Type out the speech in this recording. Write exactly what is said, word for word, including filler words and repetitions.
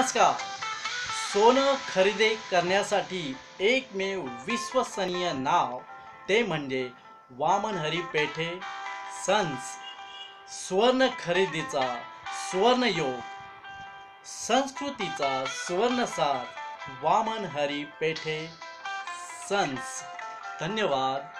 नमस्कार. सोनं खरेदी करण्यासाठी एकमेव विश्वसनीय नाव ते म्हणजे वामनहरी पेठे सन्स. स्वर्ण खरेदीचा सुवर्णयोग, संस्कृतीचा सुवर्णसार वामनहरी पेठे सन्स. धन्यवाद.